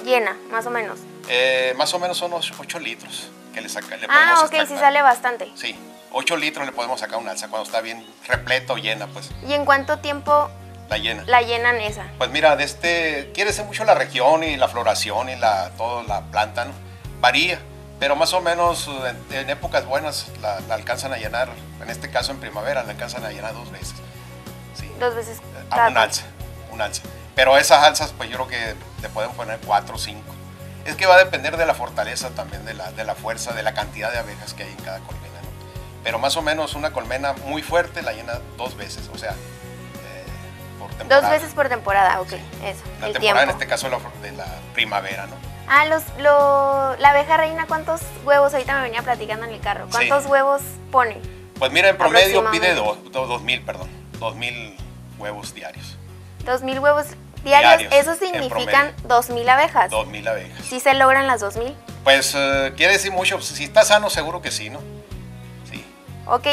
llena, más o menos? Más o menos son unos 8 litros que le podemos ok, extractar. sí sale bastante. Sí, 8 litros le podemos sacar una alza cuando está bien repleta o llena, pues. ¿Y en cuánto tiempo la llenan esa? Pues mira, quiere ser mucho la región y la floración y toda la planta, ¿no? Varía, pero más o menos en épocas buenas la alcanzan a llenar, en este caso en primavera, la alcanzan a llenar 2 veces. Sí. 2 veces a un alza. Pero esas alzas, pues yo creo que le podemos poner 4 o 5. Es que va a depender de la fortaleza también, de la fuerza, de la cantidad de abejas que hay en cada colmena, ¿no? Pero más o menos una colmena muy fuerte la llena 2 veces, o sea, por temporada. 2 veces por temporada, ok, sí. Eso, la el temporada tiempo. En este caso de la primavera, ¿no? La abeja reina, ¿cuántos huevos? Ahorita me venía platicando en el carro. ¿Cuántos huevos pone? Pues mira, en promedio pide 2,000 huevos diarios. 2,000 huevos diarios. Eso significan 2,000 abejas. 2,000 abejas. ¿Sí se logran las 2,000? Pues quiere decir mucho. Si está sano, seguro que sí, ¿no? Sí. Ok,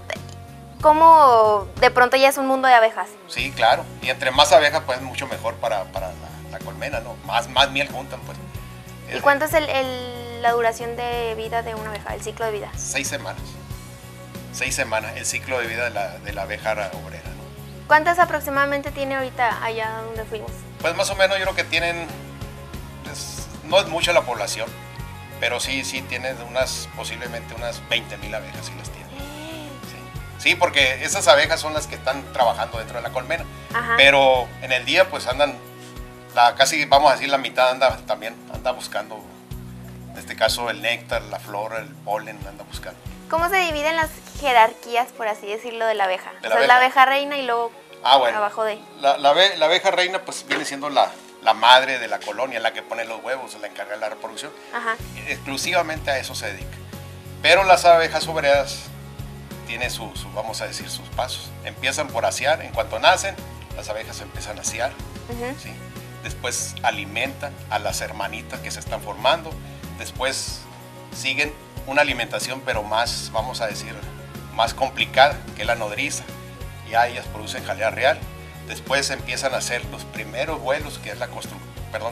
¿cómo de pronto ya es un mundo de abejas? Sí, claro. Y entre más abejas, pues mucho mejor para la colmena, ¿no? Más miel juntan, pues. ¿Y cuánto es la duración de vida de una abeja, el ciclo de vida? 6 semanas. 6 semanas, el ciclo de vida de la abeja obrera, ¿no? ¿Cuántas aproximadamente tiene ahorita allá donde fuimos? Pues más o menos yo creo que tienen, pues, no es mucha la población, pero sí tienen posiblemente unas 20,000 abejas, sí las tienen. Sí, porque esas abejas son las que están trabajando dentro de la colmena. Ajá. Pero en el día pues andan, casi vamos a decir la mitad anda buscando, en este caso el néctar, la flor, el polen, anda buscando. ¿Cómo se dividen las jerarquías, por así decirlo, de la abeja? La abeja reina y luego abajo de... La abeja reina pues viene siendo la madre de la colonia, la que pone los huevos, la encarga de la reproducción. Ajá. Exclusivamente a eso se dedica. Pero las abejas obreras tienen vamos a decir, sus pasos. Empiezan por asear, en cuanto nacen, las abejas empiezan a asear. ¿Sí? Después alimentan a las hermanitas que se están formando. Después siguen una alimentación, pero más, vamos a decir, más complicada, que es la nodriza. Ya ellas producen jalea real. Después empiezan a hacer los primeros vuelos, que es la construcción, perdón,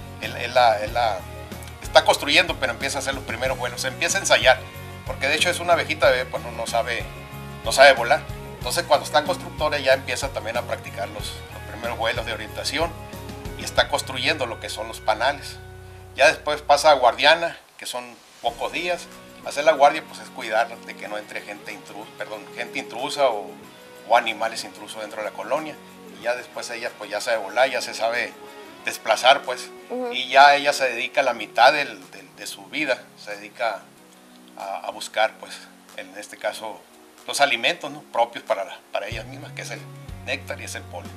está construyendo, pero empieza a hacer los primeros vuelos. Se empieza a ensayar, porque de hecho es una abejita bebé, pues no sabe volar. Entonces cuando está constructora ya empieza también a practicar los primeros vuelos de orientación y está construyendo lo que son los panales. Ya después pasa a guardiana, que son pocos días. Hacer la guardia pues es cuidar de que no entre gente intrusa o animales intrusos dentro de la colonia. Y ya después ella pues ya sabe volar, ya se sabe desplazar pues. Y ya ella se dedica la mitad de su vida, se dedica a buscar pues, en este caso, los alimentos, ¿no?, propios para ellas mismas, que es el néctar y es el polen.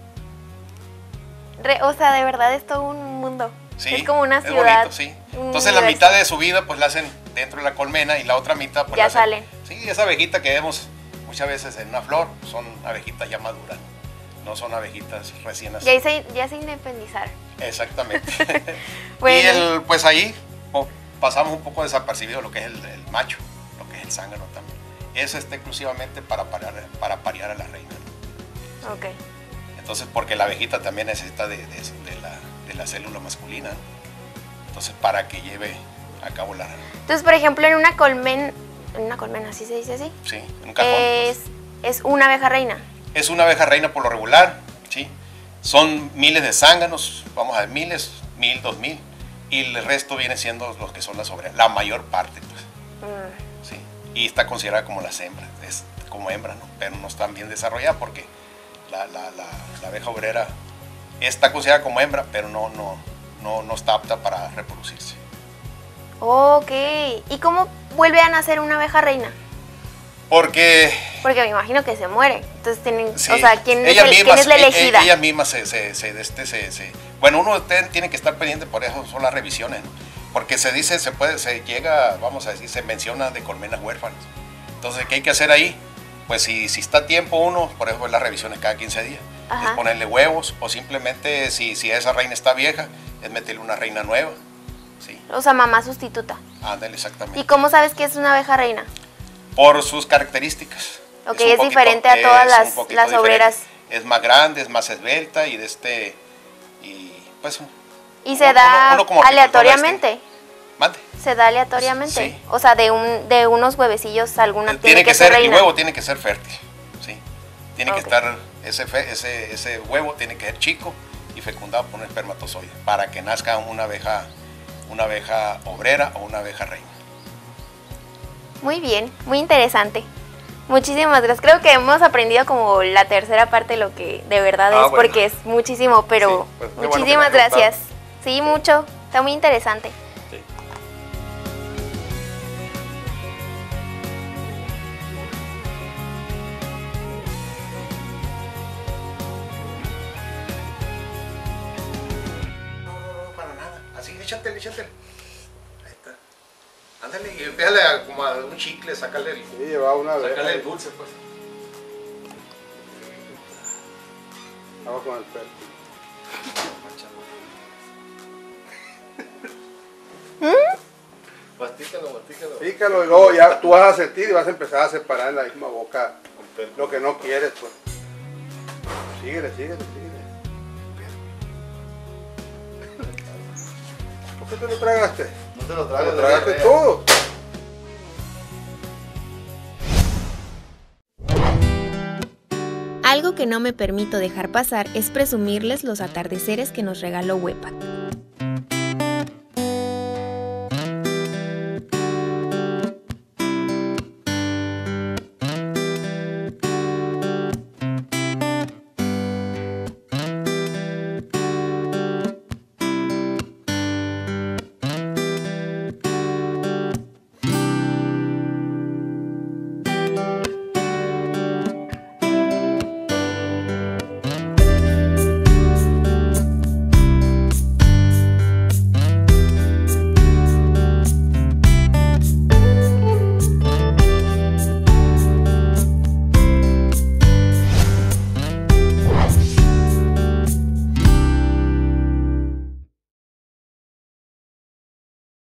O sea, de verdad es todo un mundo. Sí, es como una ciudad. Es bonito, sí. Entonces la mitad de su vida pues la hacen dentro de la colmena y la otra mitad pues ya salen. Sí, esa abejita que vemos muchas veces en una flor son abejitas ya maduras, no son abejitas recién nacidas. Ya se independizaron. Exactamente. Bueno. Y pues ahí pasamos un poco desapercibido lo que es el macho, lo que es el zángano también. Es exclusivamente para parear a la reina, ¿no? Ok. Entonces, porque la abejita también necesita de la célula masculina, ¿no? Entonces, para que lleve a cabo la... Entonces, por ejemplo, en una colmena, ¿sí se dice así? Sí, en un cajón. Es una abeja reina. Es una abeja reina por lo regular, ¿sí? Son miles de zánganos, vamos a ver, 1,000, 2,000, y el resto viene siendo los que son las obreras, la mayor parte, pues. Sí. Y está considerada como las hembras, es como hembra, ¿no? Pero no están bien desarrolladas porque la abeja obrera está considerada como hembra, pero no está apta para reproducirse. Ok. ¿Y cómo vuelve a nacer una abeja reina? Porque me imagino que se muere. Entonces tienen, sí, o sea, ¿quién es la elegida? Ella misma bueno, uno tiene que estar pendiente, por eso son las revisiones, ¿no? Porque se dice, se llega, vamos a decir, se menciona de colmenas huérfanas. Entonces, ¿qué hay que hacer ahí? Pues si está a tiempo uno, por eso las revisiones cada 15 días. Ajá. Es ponerle huevos, o simplemente si esa reina está vieja, es meterle una reina nueva. ¿Sí? O sea, mamá sustituta. Ándale, exactamente. ¿Y cómo sabes que es una abeja reina? Por sus características. Ok, es diferente a todas las obreras. Es más grande, es más esbelta y pues ¿Y se da uno como aleatoriamente? ¿Mande? ¿Se da aleatoriamente? Sí. O sea, de unos huevecillos alguna tiene que ser reina. El huevo tiene que ser fértil, sí. Tiene que Ok. estar, ese huevo tiene que ser chico y fecundado por un espermatozoide para que nazca una abeja obrera o una abeja reina. Muy bien, muy interesante. Muchísimas gracias. Creo que hemos aprendido como la tercera parte de lo que de verdad es, Bueno. porque es muchísimo, pero Sí, pues, qué bueno que muchísimas le haya gracias. Sí, mucho. Está muy interesante. Sí. No, para nada. Así, échatele. Ahí está. Ándale, y pégale como a un chicle, sácale Sí, llevaba una abeja. sácale el dulce, pues. Estaba con el pelo. Mastícalo. Pícalo y luego ya tú vas a sentir y vas a empezar a separar en la misma boca lo que no quieres, pues. Síguele. ¿Por qué te lo tragaste? No te lo Te lo tragaste todo. Algo que no me permito dejar pasar es presumirles los atardeceres que nos regaló Huepac.